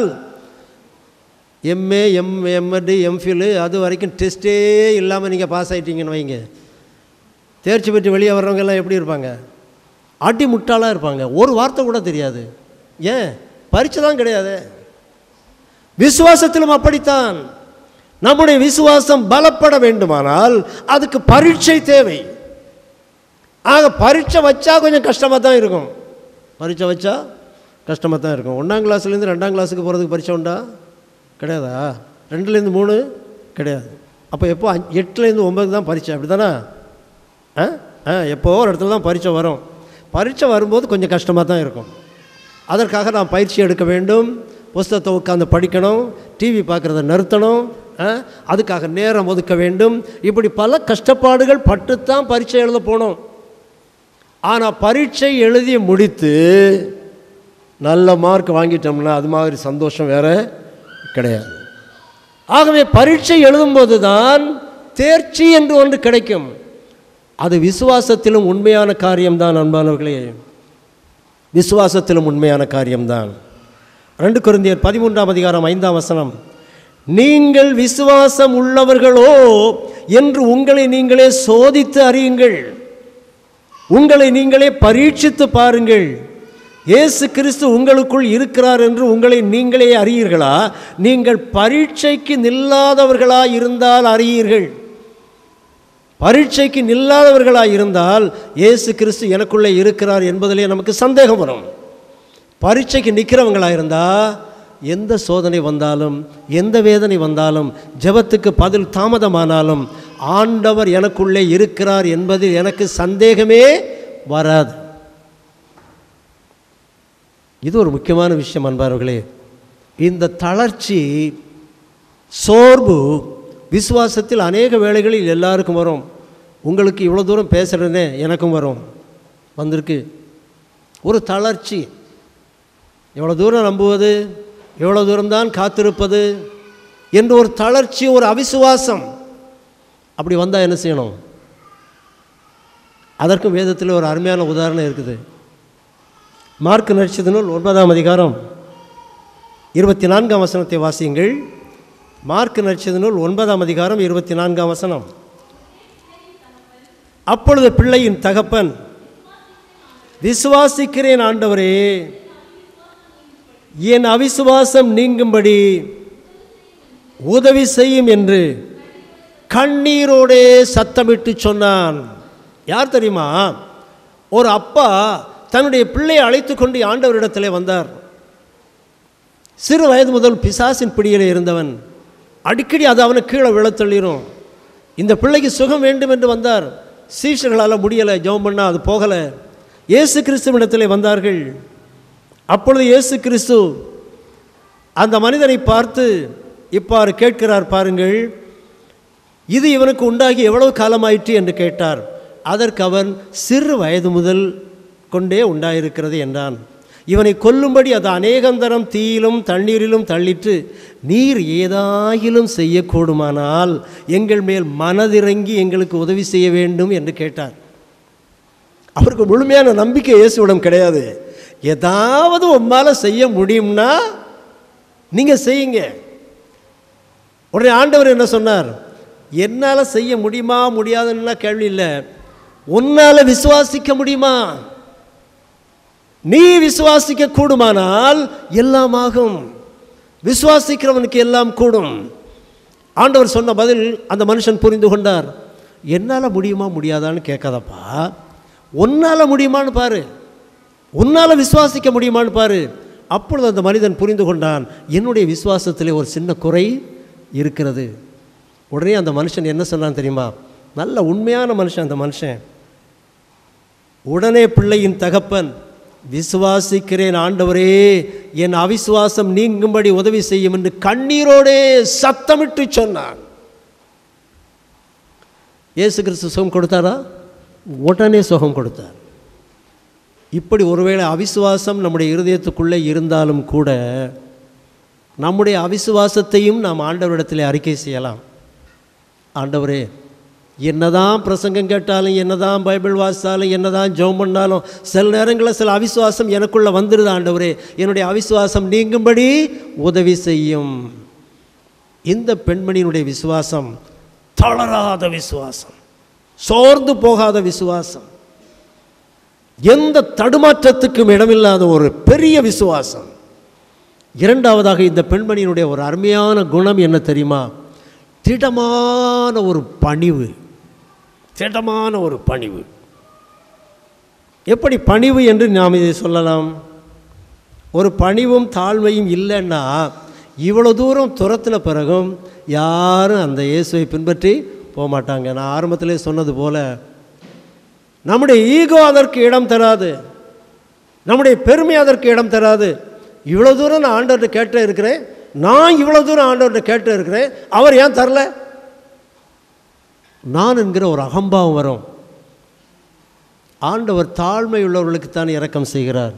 எம்ஏ எம் எம்எட் எம்ஃபில் அது வரைக்கும் டெஸ்ட்டே இல்லாமல் நீங்கள் பாஸ் ஆகிட்டீங்கன்னு வைங்க, தேர்ச்சி பெற்று வெளியே வர்றவங்க எல்லாம் எப்படி இருப்பாங்க? அடி முட்டாளாக இருப்பாங்க. ஒரு வார்த்தை கூட தெரியாது. ஏன்? பரீட்சை தான் கிடையாது. விசுவாசத்திலும் அப்படித்தான். நம்முடைய விசுவாசம் பலப்பட வேண்டுமானால் அதுக்கு பரீட்சை தேவை. ஆக பரீட்சை வச்சா கொஞ்சம் கஷ்டமாக தான் இருக்கும். பரீட்சை வச்சா கஷ்டமாக தான் இருக்கும். ஒன்றாம் கிளாஸ்லேருந்து ரெண்டாம் கிளாஸுக்கு போகிறதுக்கு பரீட்சை உண்டா? கிடையாதா? ரெண்டுலேருந்து மூணு கிடையாது. அப்போ எப்போ எட்டுலேருந்து ஒம்பது தான் பரீட்சை, அப்படி தானே? ஆ ஆ எப்போ ஒரு இடத்துல தான் பரீட்சை வரும். பரீட்சை வரும்போது கொஞ்சம் கஷ்டமாக தான் இருக்கும். அதற்காக நான் பயிற்சி எடுக்க வேண்டும், புஸ்தகத்தை உட்காந்து படிக்கணும், டிவி பார்க்குறத நிறுத்தணும், அதுக்காக நேரம் ஒதுக்க வேண்டும். இப்படி பல கஷ்டப்பாடுகள் பட்டுத்தான் பரீட்சை எழுத போனோம். ஆனால் பரீட்சை எழுதி முடித்து நல்ல மார்க் வாங்கிட்டோம்னா அது மாதிரி சந்தோஷம் வேறு கிடையாது. ஆகவே பரீட்சை எழுதும்போது தான் தேர்ச்சி என்று ஒன்று கிடைக்கும். அது விசுவாசத்திலும் உண்மையான காரியம்தான் அன்பானவர்களே, விசுவாசத்திலும் உண்மையான காரியம்தான். ரெண்டு கொரிந்தியர் பதிமூன்றாம் அதிகாரம் ஐந்தாம் வசனம், நீங்கள் விசுவாசம் உள்ளவர்களோ என்று உங்களை நீங்களே சோதித்து அறியுங்கள், உங்களை நீங்களே பரீட்சித்து பாருங்கள், இயேசு கிறிஸ்து உங்களுக்குள் இருக்கிறார் என்று உங்களை நீங்களே அறியீர்களா? நீங்கள் பரீட்சைக்கு நில்லாதவர்களாக இருந்தால் அறியீர்கள். பரீட்சைக்கு நில்லாதவர்களாக இருந்தால் இயேசு கிறிஸ்து எனக்குள்ளே இருக்கிறார் என்பதிலே நமக்கு சந்தேகம் வரும். பரீட்சைக்கு நிற்கிறவங்களாக இருந்தால் எந்த சோதனை வந்தாலும் எந்த வேதனை வந்தாலும் ஜெபத்துக்கு பதில் தாமதமானாலும் ஆண்டவர் எனக்குள்ளே இருக்கிறார் என்பதில் எனக்கு சந்தேகமே வராது. இது ஒரு முக்கியமான விஷயம் அன்பார்களே. இந்த தளர்ச்சி, சோர்வு விசுவாசத்தில் அநேக வேளைகளில் எல்லாருக்கும் வரும். உங்களுக்கு இவ்வளோ தூரம் பேசுகிறேனே எனக்கும் வரும், வந்திருக்கு. ஒரு தளர்ச்சி, எவ்வளோ தூரம் நம்புவது, எவ்வளோ தூரம்தான் காத்திருப்பது என்று ஒரு தளர்ச்சி, ஒரு அவிசுவாசம். அப்படி வந்தால் என்ன செய்யணும்? அதற்கும் வேதத்தில் ஒரு அருமையான உதாரணம் இருக்குது. மார்க் நற்செய்தி நூல் ஒன்பதாம் அதிகாரம் இருபத்தி நான்காம் வசனத்தை வாசியுங்கள். மார்க் நற்செய்தி நூல் ஒன்பதாம் அதிகாரம் இருபத்தி நான்காம் வசனம். அப்பொழுது பிள்ளையின் தகப்பன், விசுவாசிக்கிறேன் ஆண்டவரே, என் அவிசுவாசம் நீங்கும்படி உதவி செய்யும் என்று கண்ணீரோடே சத்தமிட்டு சொன்னான். யார் தெரியுமா? ஒரு அப்பா தன்னுடைய பிள்ளையை அழைத்து கொண்டு ஆண்டவரிடத்திலே வந்தார். சிறு வயது முதல் பிசாசின் பிடியில் இருந்தவன். அடிக்கடி அது அவனை கீழே விழத்தள்ளிரும். இந்த பிள்ளைக்கு சுகம் வேண்டும் என்று வந்தார். சீஷர்களால் முடியலை, ஜெபம் பண்ணால் அது போகலை. இயேசு கிறிஸ்துவிடத்திலே வந்தார்கள். அப்பொழுது இயேசு கிறிஸ்து அந்த மனிதனை பார்த்து, இப்பாறு கேட்கிறார் பாருங்கள். இது இவனுக்கு உண்டாகி எவ்வளவு காலமாயிற்று என்று கேட்டார். அதற்கு அவன் சிறு வயது முதல் கொண்டே உண்டாயிருக்கிறது என்றான். இவனை கொல்லும்படி அது அநேகந்தரம் தீயிலும் தண்ணீரிலும் தள்ளிற்று. நீர் ஏதாயிலும் செய்யக்கூடுமானால் எங்கள் மேல் மனதிறங்கி எங்களுக்கு உதவி செய்ய வேண்டும் என்று கேட்டார். அவருக்கு முழுமையான நம்பிக்கை இயேசுவிடம் கிடையாது. ஏதாவது உம்மால செய்ய முடியும்னா நீங்கள் செய்யுங்க. உடனே ஆண்டவர் என்ன சொன்னார்? என்னால் செய்ய முடியுமா முடியாதுன்னா கேள்வி இல்லை, உன்னால் விசுவாசிக்க முடியுமா? நீ விசுவாசிக்க கூடுமானால் எல்லாம் ஆகும். விசுவாசிக்கிறவனுக்கு எல்லாம் கூடும். ஆண்டவர் சொன்ன பதில் அந்த மனுஷன் புரிந்து கொண்டார். என்னால் முடியுமா முடியாதான்னு கேட்காதப்பா, உன்னால் முடியுமான்னு பாரு, உன்னால் விசுவாசிக்க முடியுமான்னு பாரு. அப்பொழுது அந்த மனிதன் புரிந்து கொண்டான், என்னுடைய விசுவாசத்திலே ஒரு சின்ன குறை இருக்கிறது. உடனே அந்த மனுஷன் என்ன சொன்னான் தெரியுமா? நல்ல உண்மையான மனுஷன் அந்த மனுஷன். உடனே பிள்ளையின் தகப்பன், விசுவாசிக்கிறேன் ஆண்டவரே, என் அவிசுவாசம் நீங்கும்படி உதவி செய்யும் என்று கண்ணீரோடே சத்தமிட்டு சொன்னான். இயேசு கிறிஸ்து சுகம் கொடுத்தாரா? உடனே சுகம் கொடுத்தார். இப்படி ஒருவேளை அவிசுவாசம் நம்முடைய இருதயத்துக்குள்ளே இருந்தாலும் கூட நம்முடைய அவிசுவாசத்தையும் நாம் ஆண்டவரிடத்தில் அறிக்கை செய்யலாம். ஆண்டவரே, என்னதான் பிரசங்கம் கேட்டாலும், என்னதான் பைபிள் வாசித்தாலும், என்னதான் ஜெபம் பண்ணாலும் சில நேரங்களில் சில அவிசுவாசம் எனக்குள்ளே வந்துடுது. ஆண்டவரே, என்னுடைய அவிசுவாசம் நீங்கும்படி உதவி செய்யும். இந்த பெண்மணியினுடைய விசுவாசம் தளராத விசுவாசம், சோர்ந்து போகாத விசுவாசம், எந்த தடுமாற்றத்துக்கும் இடமில்லாத ஒரு பெரிய விசுவாசம். இரண்டாவதாக இந்த பெண்மணியினுடைய ஒரு அருமையான குணம் என்ன தெரியுமா? திடமான ஒரு பணிவு. திடமான ஒரு பணிவு. எப்படி பணிவு என்று நாம் இதை சொல்லலாம்? ஒரு பணிவும் தாழ்மையும் இல்லைன்னா இவ்வளோ தூரம் துரத்தின பிறகும் யாரும் அந்த இயேசுவை பின்பற்றி போக மாட்டாங்க. நான் ஆரம்பத்திலே சொன்னது போல நம்முடைய ஈகோ அதற்கு இடம் தராது, நம்முடைய பெருமை அதற்கு இடம் தராது. இவ்வளோ தூரம் நான் ஆண்டவர்கிட்ட கேட்டு இருக்கிறேன், நான் இவ்வளோ தூரம் ஆண்டவர்கிட்ட கேட்டு இருக்கிறேன், அவர் ஏன் தரல? நான் என்கிற ஒரு அகம்பாவம் வரும். ஆண்டவர் தாழ்மை உள்ளவர்களுக்கு தான் இரக்கம் செய்கிறார்.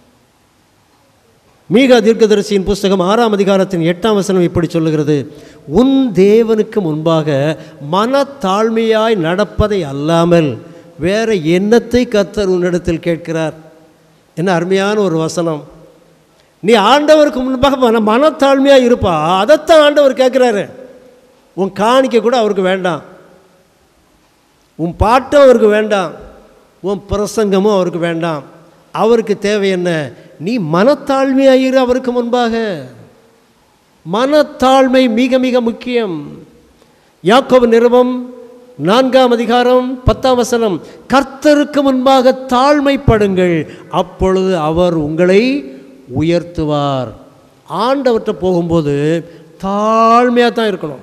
மீகா தீர்க்கதரிசியின் புஸ்தகம் ஆறாம் அதிகாரத்தின் எட்டாம் வசனம் இப்படி சொல்லுகிறது, உன் தேவனுக்கு முன்பாக மனத்தாழ்மையாய் நடப்பதை அல்லாமல் வேற என்னத்தை கர்த்தர் உன்னிடத்தில் கேட்கிறார். என்ன அருமையான ஒரு வசனம். நீ ஆண்டவருக்கு முன்பாக மன மனத்தாழ்மையாக இருப்பா, அதைத்தான் ஆண்டவர் கேட்குறாரு. உன் காணிக்க கூட அவருக்கு வேண்டாம், உன் பாட்டும் அவருக்கு வேண்டாம், உன் பிரசங்கமும் அவருக்கு வேண்டாம். அவருக்கு தேவை என்ன? நீ மனத்தாழ்மையாயிரு அவருக்கு முன்பாக. மனத்தாழ்மை மிக மிக முக்கியம். யாக்கோபு நிருபம் நான்காம் அதிகாரம் பத்தாம் வசனம், கர்த்தருக்கு முன்பாக தாழ்மைப்படுங்கள், அப்பொழுது அவர் உங்களை உயர்த்துவார். ஆண்டவர்கிட்ட போகும்போது தாழ்மையாக தான் இருக்கணும்.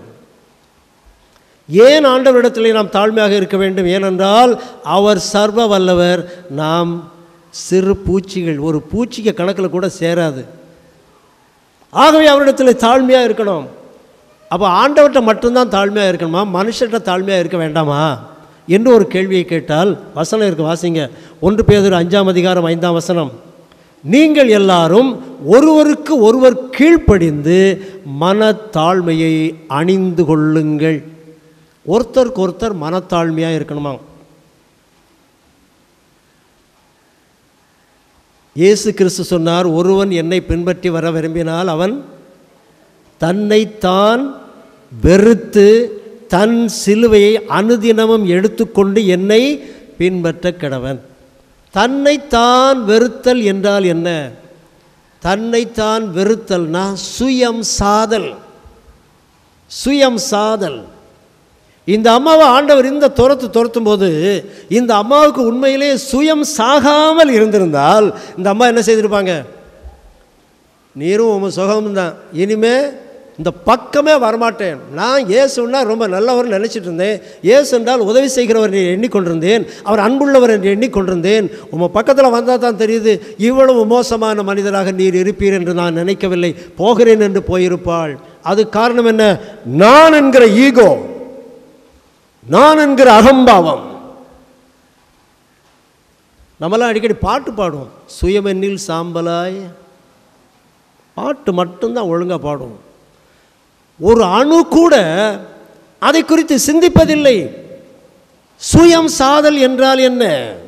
ஏன் ஆண்டவரிடத்திலே நாம் தாழ்மையாக இருக்க வேண்டும்? ஏனென்றால் அவர் சர்வ வல்லவர், நாம் சிறு பூச்சிகள், ஒரு பூச்சிக்கு கணக்கில் கூட சேராது. ஆகவே அவரிடத்தில் தாழ்மையாக இருக்கணும். அப்போ ஆண்டவர்கிட்ட மட்டும்தான் தாழ்மையாக இருக்கணுமா, மனுஷர்கிட்ட தாழ்மையாக இருக்க வேண்டாமா என்று ஒரு கேள்வியை கேட்டால் வசனம் இருக்கு, வாசிங்க. ஒன்று பேதுரு அஞ்சாம் அதிகாரம் ஐந்தாம் வசனம், நீங்கள் எல்லாரும் ஒருவருக்கு ஒருவர் கீழ்ப்படிந்து மனத்தாழ்மையை அணிந்து கொள்ளுங்கள். ஒருத்தருக்கு ஒருத்தர் மனத்தாழ்மையாக இருக்கணுமா? இயேசு கிறிஸ்து சொன்னார், ஒருவன் என்னை பின்பற்றி வர விரும்பினால் அவன் தன்னைத்தான் வெறுத்து தன் சிலுவையை அனுதினமும் எடுத்துக்கொண்டு என்னை பின்பற்ற கடவன். தன்னைத்தான் வெறுத்தல் என்றால் என்ன? தன்னைத்தான் வெறுத்தல்னா சுயம் சாதல். சுயம் சாதல். இந்த அம்மாவை ஆண்டவர் இந்த துரத்து துரத்தும் போது இந்த அம்மாவுக்கு உண்மையிலே சுயம் சாகாமல் இருந்திருந்தால் இந்த அம்மா என்ன செய்திருப்பாங்க? நீரும் உங்கள் சுகம்தான், இனிமே இந்த பக்கமே வரமாட்டேன், நான் இயேசுன்னா ரொம்ப நல்லவர் நினச்சிட்டு இருந்தேன், இயேசு என்றால் உதவி செய்கிறவர் என்று எண்ணிக்கொண்டிருந்தேன், அவர் அன்புள்ளவர் என்று எண்ணிக்கொண்டிருந்தேன், உங்கள் பக்கத்தில் வந்தால் தான் தெரியுது இவ்வளவு மோசமான மனிதராக நீர் இருப்பீர் என்று நான் நினைக்கவில்லை, போகிறேன் என்று போயிருப்பாள். அது காரணம் என்ன? நான் என்கிற ஈகோ, நான் என்கிற அகம்பாவம். நம்மளாம் அடிக்கடி பாட்டு பாடுவோம், சுயமென்னில் சாம்பலாய். பாட்டு மட்டும்தான் ஒழுங்காக பாடுவோம். ஒரு அணு கூட அதை குறித்து சிந்திப்பதில்லை. சுயம் சாதல் என்றால் என்ன?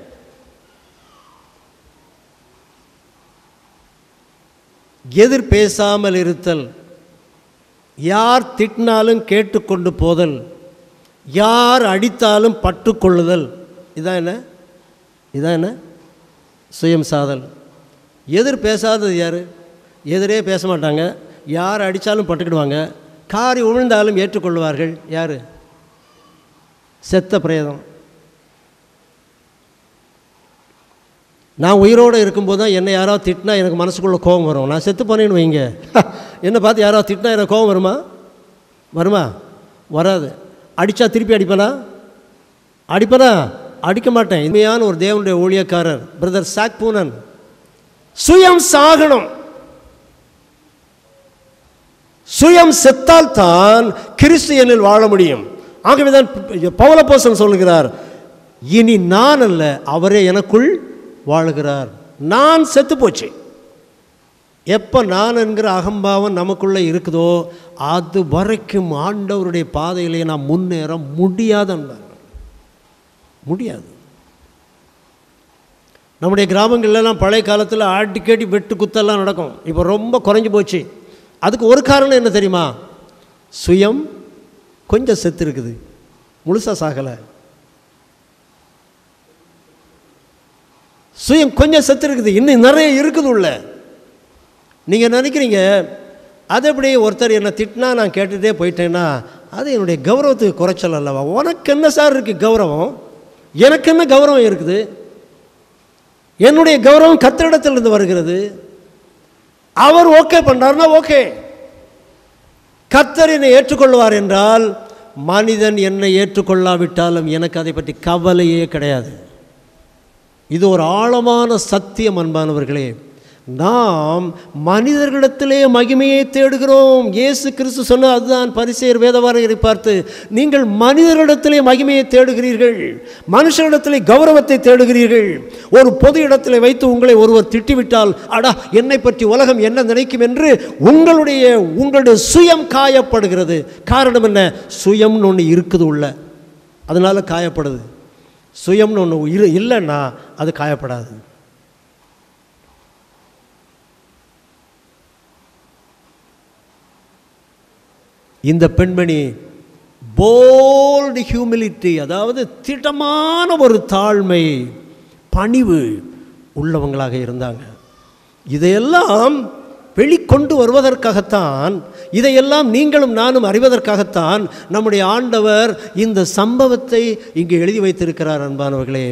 எதிர் பேசாமல் இருத்தல், யார் திட்டினாலும் கேட்டுக்கொண்டு போதல், யார் அடித்தாலும் பட்டுக்கொள்ளுதல். இதான் என்ன? இதான் என்ன? சுயம் சாதல். எதிர் பேசாதது யார்? எதிரே பேச மாட்டாங்க, யார் அடித்தாலும் பட்டுக்கிடுவாங்க, காரி உழுந்தாலும் ஏற்றுக்கொள்வார்கள். யார்? செத்த பிரேதம். நான் உயிரோடு இருக்கும்போது தான் என்னை யாராவது திட்டினா எனக்கு மனசுக்குள்ளே கோபம் வரும். நான் செத்து போனேன்னு வைங்க, என்னை பார்த்து யாராவது திட்டினா எனக்கு கோபம் வருமா? வருமா? வராது. அடித்தா திருப்பி அடிப்பேனா? அடிப்பேனா? அடிக்க மாட்டேன். இனிமையான ஒரு தேவனுடைய ஊழியக்காரர் பிரதர் சாக் பூனன், சுயம் சாகணும். சுயம் செத்தால் தான் கிறிஸ்தியனில் வாழ முடியும். ஆகவேதான் பவுல் அப்போஸ்தலன் சொல்லுகிறார், இனி நான் அல்ல, அவரே எனக்குள் வாழுகிறார். நான் செத்து போச்சு. எப்போ நான் என்கிற அகம்பாவம் நமக்குள்ளே இருக்குதோ அது வரைக்கும் ஆண்டவருடைய பாதையிலே நாம் முன்னேற முடியாது. முடியாது. நம்முடைய கிராமங்கள்லாம் பழைய காலத்தில் அடிக்கடி வெட்டு குத்தெல்லாம் நடக்கும். இப்போ ரொம்ப குறைஞ்சி போச்சு. அதுக்கு ஒரு காரணம் என்ன தெரியுமா? சுயம் கொஞ்சம் செத்து இருக்குது, முழுசாக சாகலை. சுயம் கொஞ்சம் செத்து இருக்குது, இன்னும் நிறைய இருக்குது உள்ள. நீங்கள் நினைக்கிறீங்க அது எப்படி ஒருத்தர் என்னை திட்டினா நான் கேட்டுகிட்டே போயிட்டேன்னா அது என்னுடைய கௌரவத்துக்கு குறைச்சல் அல்லவா? உனக்கு என்ன சார் இருக்குது கௌரவம்? எனக்கு என்ன கௌரவம் இருக்குது? என்னுடைய கௌரவம் கர்த்தரிடத்திலிருந்து வருகிறது. அவர் ஓகே பண்ணுறாருன்னா ஓகே. கர்த்தர் என்னை ஏற்றுக்கொள்வார் என்றால், மனிதன் என்னை ஏற்றுக்கொள்ளாவிட்டாலும் எனக்கு அதை பற்றி கவலையே கிடையாது. இது ஒரு ஆழமான சத்தியம் அன்பானவர்களே. நாம் மனிதர்களிடத்திலே மகிமையை தேடுகிறோம். இயேசு கிறிஸ்து சொன்ன அதுதான். பரிசேயர் வேதபாரகரை பார்த்து, நீங்கள் மனிதர்களிடத்திலே மகிமையை தேடுகிறீர்கள், மனுஷரிடத்திலே கௌரவத்தை தேடுகிறீர்கள். ஒரு பொது இடத்திலே வைத்து உங்களை ஒருவர் திட்டிவிட்டால், அடா என்னை பற்றி உலகம் என்ன நினைக்கும் என்று உங்களுடைய உங்களுடைய சுயம் காயப்படுகிறது. காரணம் என்ன? சுயம்னு ஒன்று இருக்குது உள்ள, அதனால காயப்படுது. சுயம்னு ஒன்று இரு இல்லைன்னா அது காயப்படாது. இந்த பெண்மணி போல்டு ஹியூமிலிட்டி, அதாவது திடமான ஒரு தாழ்மை, பணிவு உள்ளவங்களாக இருந்தாங்க. இதையெல்லாம் வெளிக்கொண்டு வருவதற்காகத்தான், இதையெல்லாம் நீங்களும் நானும் அறிவதற்காகத்தான் நம்முடைய ஆண்டவர் இந்த சம்பவத்தை இங்கு எழுதி வைத்திருக்கிறார். அன்பானவர்களே,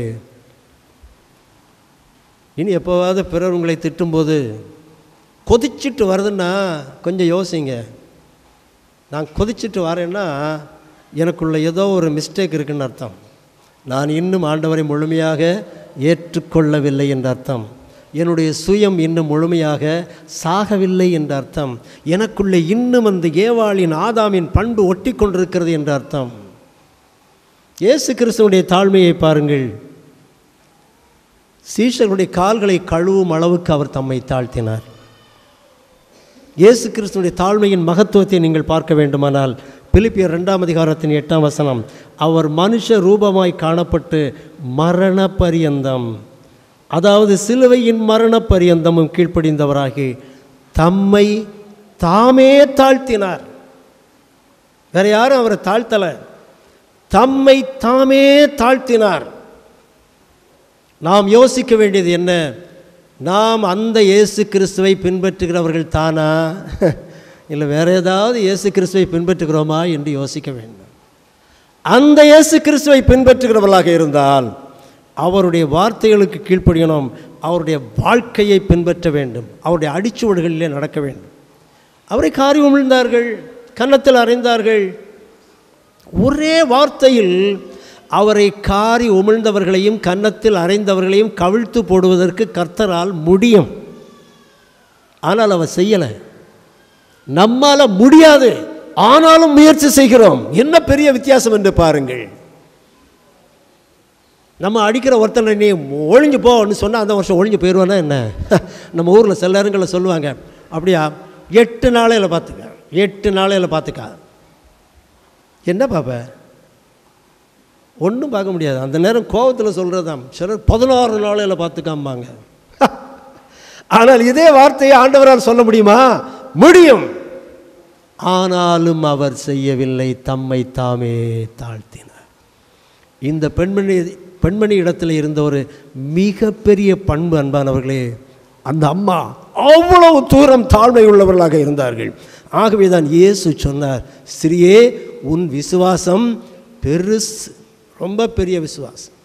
இனி எப்போவாவது பிறர் உங்களை திட்டும்போது கொதிச்சிட்டு வருதுன்னா கொஞ்சம் யோசிங்க. நான் கொதிச்சுட்டு வரேன்னா எனக்குள்ள ஏதோ ஒரு மிஸ்டேக் இருக்குன்னு அர்த்தம். நான் இன்னும் ஆண்டவரை முழுமையாக ஏற்றுக்கொள்ளவில்லை என்ற அர்த்தம். என்னுடைய சுயம் இன்னும் முழுமையாக சாகவில்லை என்ற அர்த்தம். எனக்குள்ளே இன்னும் அந்த ஏவாளின் ஆதாமின் பண்பு ஒட்டி கொண்டிருக்கிறது என்ற அர்த்தம். இயேசு கிறிஸ்துவுடைய தாழ்மையை பாருங்கள். சீஷர்களுடைய கால்களை கழுவும் அளவுக்கு அவர் தம்மை தாழ்த்தினார். இயேசு கிறிஸ்துவுடைய தாழ்மையின் மகத்துவத்தை நீங்கள் பார்க்க வேண்டுமானால் பிலிப்பியர் இரண்டாம் அதிகாரத்தின் எட்டாம் வசனம், அவர் மனுஷ ரூபமாய் காணப்பட்டு மரண பரியந்தம், அதாவது சிலுவையின் மரண பரியந்தமும் கீழ்ப்படிந்தவராகி தம்மை தாமே தாழ்த்தினார். வேற யாரும் அவரை தாழ்த்தலை, தம்மை தாமே தாழ்த்தினார். நாம் யோசிக்க வேண்டியது என்ன? நாம் அந்த இயேசு கிறிஸ்துவை பின்பற்றுகிறவர்கள் தானா, இல்லை வேறு ஏதாவது இயேசு கிறிஸ்துவை பின்பற்றுகிறோமா என்று யோசிக்க வேண்டும். அந்த இயேசு கிறிஸ்துவை பின்பற்றுகிறவர்களாக இருந்தால் அவருடைய வார்த்தைகளுக்கு கீழ்ப்படியணும், அவருடைய வாழ்க்கையை பின்பற்ற வேண்டும், அவருடைய அடிச்சுவடுகளிலே நடக்க வேண்டும். அவரை காரி உமிழ்ந்தார்கள், கன்னத்தில் அறைந்தார்கள். ஒரே வார்த்தையில் அவரை காரி உமிழ்ந்தவர்களையும் கன்னத்தில் அறைந்தவர்களையும் கவிழ்த்து போடுவதற்கு கர்த்தரால் முடியும். ஆனால் அவர் செய்யலை. நம்மால முடியாது, ஆனாலும் முயற்சி செய்கிறோம். என்ன பெரிய வித்தியாசம் என்று பாருங்கள். நம்ம அடிக்கிற ஒருத்தனை நீ ஒழிஞ்சு போன்னு சொன்னால் அந்த வருஷம் ஒழிஞ்சு போயிடுவானா என்ன? நம்ம ஊரில் சில நேரங்களில் சொல்லுவாங்க, அப்படியா எட்டு நாளையில் பார்த்துக்க, எட்டு நாளையில் பார்த்துக்கா. என்ன பாப்ப? ஒன்றும் பார்க்க முடியாது. அந்த நேரம் கோபத்தில் சொல்கிறது தான். சிலர் பதினாறு நாளையில் பார்த்துக்காம்பாங்க. ஆனால் இதே வார்த்தையை ஆண்டவரால் சொல்ல முடியுமா? முடியும். ஆனாலும் அவர் செய்யவில்லை, தம்மை தாமே தாழ்த்தினார். இந்த பெண்மணி பெண்மணி இடத்துல இருந்த ஒரு மிகப்பெரிய பண்பு அன்பானவர்களே, அந்த அம்மா அவ்வளவு தூரம் தாழ்மை உள்ளவர்களாக இருந்தார்கள். ஆகவே தான் இயேசு சொன்னார், ஸ்திரியே உன் விசுவாசம் பெருசு, ரொம்ப பெரிய விசுவாசம்.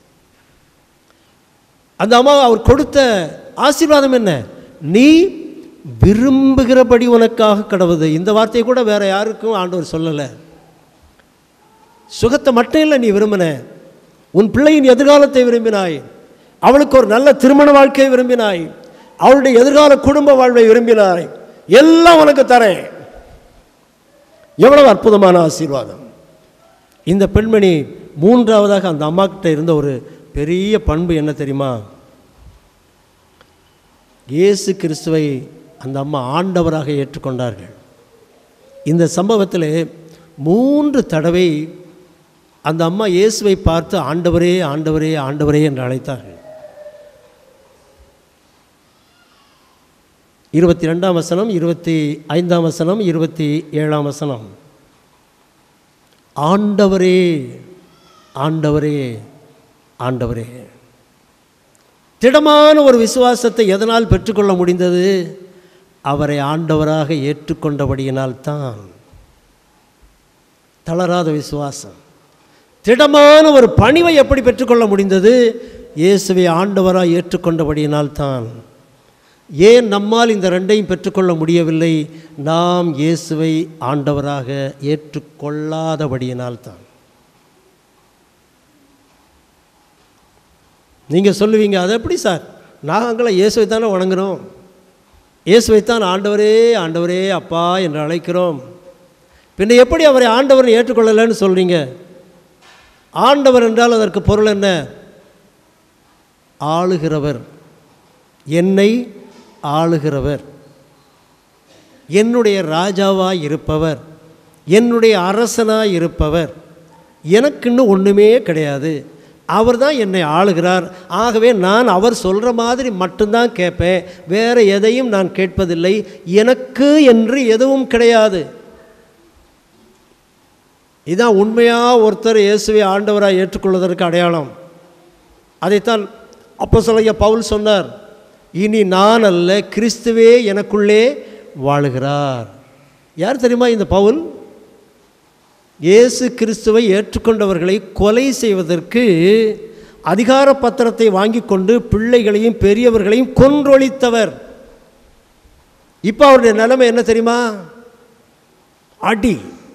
அந்த அம்மா அவர் கொடுத்த ஆசீர்வாதம் என்ன? நீ விரும்புகிறபடி உனக்காக கடவுது. இந்த வார்த்தையை கூட வேற யாருக்கும் ஆண்டவர் சொல்லலை. சுகத்தை மட்டும் இல்லை நீ விரும்பின, உன் பிள்ளையின் எதிர்காலத்தை விரும்பினாய், அவளுக்கு ஒரு நல்ல திருமண வாழ்க்கையை விரும்பினாய், அவளுடைய எதிர்கால குடும்ப வாழ்வை விரும்பினாய், எல்லாம் உனக்கு தரேன். எவ்வளவு அற்புதமான ஆசீர்வாதம்! இந்த பெண்மணி மூன்றாவதாக அந்த அம்மா கிட்ட இருந்த ஒரு பெரிய பண்பு என்ன தெரியுமா? இயேசு கிறிஸ்துவை அந்த அம்மா ஆண்டவராக ஏற்றுக்கொண்டார்கள். இந்த சம்பவத்தில் மூன்று தடவை அந்த அம்மா இயேசுவை பார்த்து ஆண்டவரே ஆண்டவரே ஆண்டவரே என்று அழைத்தார்கள். இருபத்தி ரெண்டாம் வசனம், இருபத்தி ஐந்தாம் வசனம், இருபத்தி ஏழாம் வசனம். ஆண்டவரே ஆண்டவரே ஆண்டவரே. திடமான ஒரு விசுவாசத்தை எதனால் பெற்றுக்கொள்ள முடிந்தது? அவரை ஆண்டவராக ஏற்றுக்கொண்டபடியினால் தான். தளராத விசுவாசம். திடமான ஒரு பணிவை எப்படி பெற்றுக்கொள்ள முடிந்தது? இயேசுவை ஆண்டவராக ஏற்றுக்கொண்டபடியினால் தான். ஏன் நம்மால் இந்த ரெண்டையும் பெற்றுக்கொள்ள முடியவில்லை? நாம் இயேசுவை ஆண்டவராக ஏற்றுக்கொள்ளாதபடியினால் தான். நீங்கள் சொல்லுவீங்க, அது எப்படி சார், நாங்களும் இயேசுவை தானே வணங்குகிறோம், இயேசுவைத்தான் ஆண்டவரே ஆண்டவரே அப்பா என்று அழைக்கிறோம், பின்ன எப்படி அவரை ஆண்டவரை ஏற்றுக்கொள்ளலைன்னு சொல்கிறீங்க? ஆண்டவர் என்றால் அதற்கு பொருள் என்ன? ஆளுகிறவர், என்னை ஆளுகிறவர், என்னுடைய ராஜாவாய் இருப்பவர், என்னுடைய அரசனாய் இருப்பவர். எனக்குன்னு ஒன்றுமே கிடையாது, அவர் தான் என்னை ஆளுகிறார். ஆகவே நான் அவர் சொல்கிற மாதிரி மட்டும்தான் கேட்பேன், வேறு எதையும் நான் கேட்பதில்லை. எனக்கு என்று எதுவும் கிடையாது. இதுதான் உண்மையாக ஒருத்தர் இயேசுவை ஆண்டவராக ஏற்றுக்கொள்வதற்கு அடையாளம். அதைத்தான் அப்போஸ்தலனாகிய பவுல் சொன்னார், இனி நான் அல்ல, கிறிஸ்துவே எனக்குள்ளே வாழுகிறார். யார் தெரியுமா இந்த பவுல்? இயேசு கிறிஸ்துவை ஏற்றுக்கொண்டவர்களை கொலை செய்வதற்கு அதிகார பத்திரத்தை வாங்கி கொண்டு பிள்ளைகளையும் பெரியவர்களையும் கொன்றொழித்தவர். இப்போ அவருடைய நிலைமை என்ன தெரியுமா? அடி,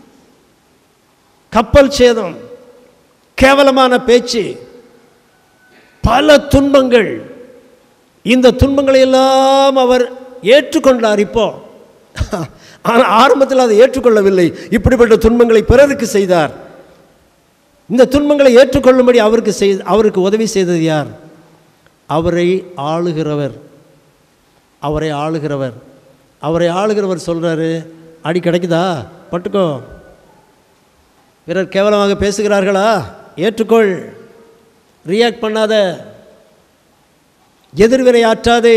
கப்பல் சேதம், கேவலமான பேச்சு, பல துன்பங்கள். இந்த துன்பங்களை எல்லாம் அவர் ஏற்றுக்கொண்டார். இப்போ ஆனால் ஆரம்பத்தில் அதை ஏற்றுக்கொள்ளவில்லை. இப்படிப்பட்ட துன்பங்களை பிறருக்கு செய்தார். இந்த துன்பங்களை ஏற்றுக்கொள்ளும்படி அவருக்கு செய் அவருக்கு உதவி செய்தது யார்? அவரை ஆளுகிறவர். அவரை ஆளுகிறவர் அவரை ஆளுகிறவர் சொல்கிறாரு, அடி கிடைக்குதா பட்டுக்கோ, பிறர் கேவலமாக பேசுகிறார்களா ஏற்றுக்கொள், ரியாக்ட் பண்ணாத, எதிர்வினை ஆற்றாதே.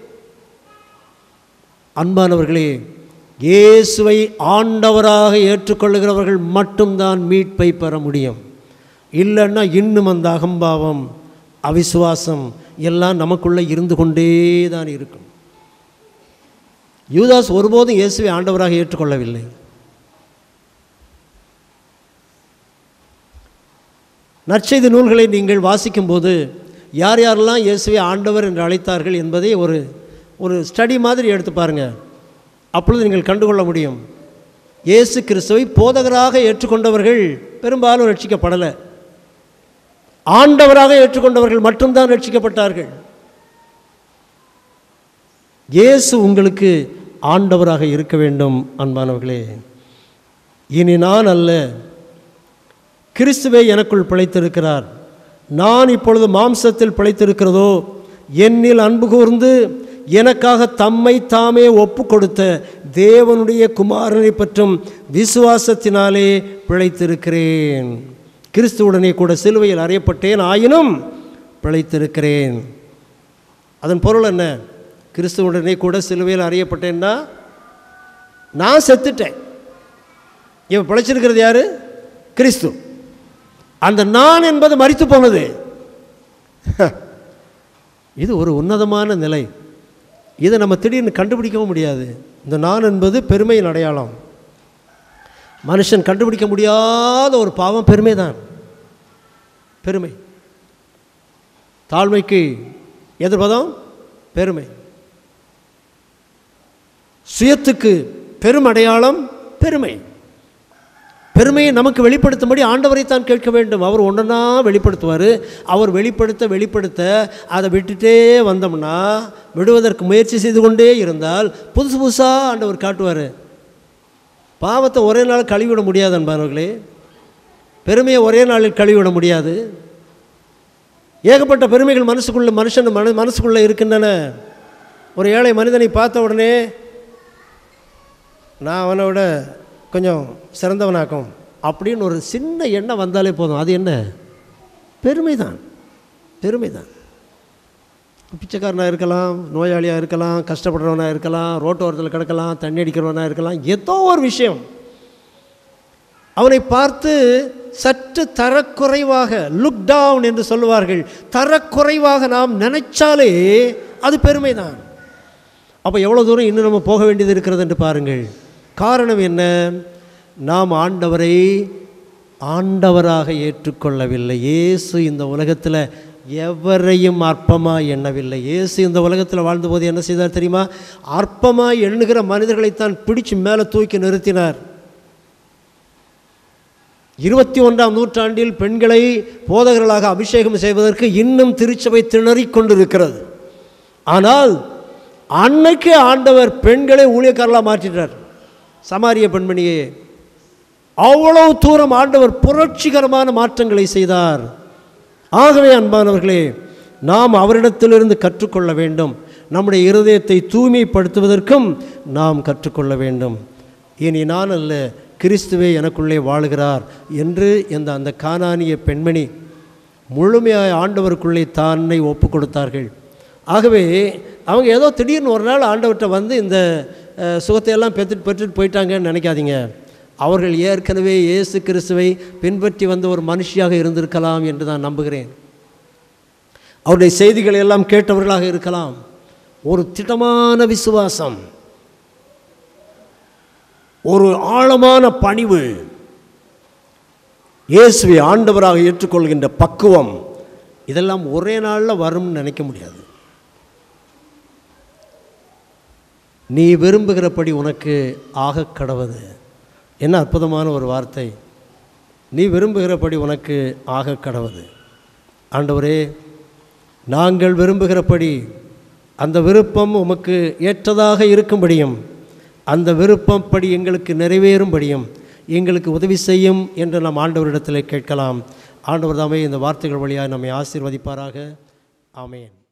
அன்பானவர்களே, இயேசுவை ஆண்டவராக ஏற்றுக்கொள்ளுகிறவர்கள் மட்டும்தான் மீட்பை பெற முடியும். இல்லைன்னா இன்னும் அந்த அகம்பாவம், அவிசுவாசம் எல்லாம் நமக்குள்ளே இருந்து கொண்டே தான் இருக்கும். யூதாஸ் ஒருபோதும் இயேசுவை ஆண்டவராக ஏற்றுக்கொள்ளவில்லை. நற்செய்தி நூல்களை நீங்கள் வாசிக்கும்போது யார் யாரெல்லாம் இயேசுவை ஆண்டவர் என்று அழைத்தார்கள் என்பதை ஒரு ஒரு ஸ்டடி மாதிரி எடுத்து பாருங்கள். அப்பொழுது நீங்கள் கண்டுகொள்ள முடியும். இயேசு கிறிஸ்துவை போதகராக ஏற்றுக்கொண்டவர்கள் பெரும்பாலும் ரட்சிக்கப்படலை. ஆண்டவராக ஏற்றுக்கொண்டவர்கள் மட்டும்தான் ரட்சிக்கப்பட்டார்கள். இயேசு உங்களுக்கு ஆண்டவராக இருக்க வேண்டும். அன்பானவர்களே, இனி நான் அல்ல, கிறிஸ்துவே எனக்குள் பிழைத்திருக்கிறார். நான் இப்பொழுது மாம்சத்தில் பிழைத்திருக்கிறதோ, என்னில் அன்பு கூர்ந்து எனக்காக தம்மை தாமே ஒப்பு கொடுத்த தேவனுடைய குமாரனை பற்றும் விசுவாசத்தினாலே பிழைத்திருக்கிறேன். கிறிஸ்துவுடனே கூட சிலுவையில் அறையப்பட்டேன், ஆயினும் பிழைத்திருக்கிறேன். அதன் பொருள் என்ன? கிறிஸ்துவுடனே கூட சிலுவையில் அறையப்பட்டேன்னா நான் செத்துட்டேன். இவன் பிழைச்சிருக்கிறது யாரு? கிறிஸ்து. அந்த நான் என்பது மரித்து போனது. இது ஒரு உன்னதமான நிலை. இதை நம்ம திடீர்னு கண்டுபிடிக்கவும் முடியாது. இந்த நான் என்பது பெருமையின் அடையாளம். மனுஷன் கண்டுபிடிக்க முடியாத ஒரு பாவம் பெருமை தான். பெருமை. தாழ்மைக்கு எதிர்பதம் பெருமை. சுயத்துக்கு பெரும் அடையாளம் பெருமை. பெருமையை நமக்கு வெளிப்படுத்தும்படி ஆண்டவரை தான் கேட்க வேண்டும். அவர் ஒன்றா வெளிப்படுத்துவார். அவர் வெளிப்படுத்த வெளிப்படுத்த அதை விட்டுட்டே வந்தோம்னா, விடுவதற்கு முயற்சி செய்து கொண்டே இருந்தால் புதுசு புதுசாக ஆண்டவர் காட்டுவார். பாவத்தை ஒரே நாள் கழுவிவிட முடியாது அன்பானவர்களே. பெருமையை ஒரே நாளில் கழுவிவிட முடியாது. ஏகப்பட்ட பெருமைகள் மனசுக்குள்ளே மனுஷன் மன மனசுக்குள்ளே இருக்கின்றன. ஒரு ஏழை மனிதனை பார்த்த உடனே நான் அவனை விட கொஞ்சம் சிறந்தவனாக்கும் அப்படின்னு ஒரு சின்ன எண்ணம் வந்தாலே போதும். அது என்ன? பெருமை தான். பெருமை தான். பிச்சைக்காரனாக இருக்கலாம், நோயாளியாக இருக்கலாம், கஷ்டப்படுறவனாக இருக்கலாம், ரோட்டோரத்தில் கிடக்கலாம், தண்ணி அடிக்கிறவனாக இருக்கலாம். ஏதோ ஒரு விஷயம் அவனை பார்த்து சற்று தரக்குறைவாக, லுக் டவுன் என்று சொல்லுவார்கள், தரக்குறைவாக நாம் நினைச்சாலே அது பெருமை தான். அப்போ எவ்வளோ தூரம் இன்னும் நம்ம போக வேண்டியது இருக்கிறது என்று பாருங்கள். காரணம் என்ன? நாம் ஆண்டவரை ஆண்டவராக ஏற்றுக்கொள்ளவில்லை. இயேசு இந்த உலகத்தில் எவரையும் அற்பமாக எண்ணவில்லை. இயேசு இந்த உலகத்தில் வாழ்ந்தபோது என்ன செய்தார் தெரியுமா? அற்பமாக எண்ணுகிற மனிதர்களைத்தான் பிடிச்சு மேலே தூக்கி நிறுத்தினார். இருபத்தி ஒன்றாம் நூற்றாண்டில் பெண்களை போதகர்களாக அபிஷேகம் செய்வதற்கு இன்னும் திருச்சபை திணறிக் கொண்டிருக்கிறது. ஆனால் அன்னைக்கு ஆண்டவர் பெண்களை ஊழியக்காரர்களாக மாற்றிட்டார். சமாரிய பெண்மணியே, அவ்வளவு தூரம் ஆண்டவர் புரட்சிகரமான மாற்றங்களை செய்தார். ஆகவே அன்பானவர்களே, நாம் அவரிடத்திலிருந்து கற்றுக்கொள்ள வேண்டும். நம்முடைய இருதயத்தை தூய்மைப்படுத்துவதற்கும் நாம் கற்றுக்கொள்ள வேண்டும். இனி நான் அல்ல, கிறிஸ்துவே எனக்குள்ளே வாழுகிறார் என்று இந்த அந்த கானானிய பெண்மணி முழுமையாக ஆண்டவருக்குள்ளே தன்னை ஒப்பு கொடுத்தார்கள். ஆகவே அவங்க ஏதோ திடீர்னு ஒரு நாள் ஆண்டவர்கிட்ட வந்து இந்த சுகத்தையெல்லாம் பெற்றுட்டு பெற்றுட்டு போயிட்டாங்கன்னு நினைக்காதீங்க. அவர்கள் ஏற்கனவே இயேசு கிறிஸ்துவை பின்பற்றி வந்த ஒரு மனுஷியாக இருந்திருக்கலாம் என்று நான் நம்புகிறேன். அவருடைய செய்திகளை எல்லாம் கேட்டவர்களாக இருக்கலாம். ஒரு திடமான விசுவாசம், ஒரு ஆழமான பணிவு, இயேசுவை ஆண்டவராக ஏற்றுக்கொள்கின்ற பக்குவம், இதெல்லாம் ஒரே நாளில் வரும்னு நினைக்க முடியாது. நீ விரும்புகிறபடி உனக்கு ஆக கடவது. என்ன அற்புதமான ஒரு வார்த்தை! நீ விரும்புகிறபடி உனக்கு ஆக கடவது. ஆண்டவரே, நாங்கள் விரும்புகிறபடி அந்த விருப்பம் உமக்கு ஏற்றதாக இருக்கும்படியும் அந்த விருப்பப்படி எங்களுக்கு நிறைவேறும்படியும் எங்களுக்கு உதவி செய்யும் என்று நாம் ஆண்டவரிடத்தில் கேட்கலாம். ஆண்டவர் தாமே இந்த வார்த்தைகள் வழியாக நம்மை ஆசீர்வதிப்பாராக. ஆமென்.